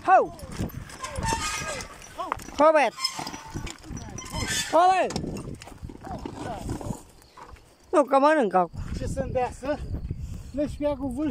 Hau! Robert! Robert! Nu, că mănâncă acum. Ce să-mi dea să? Nu știu cu vârf.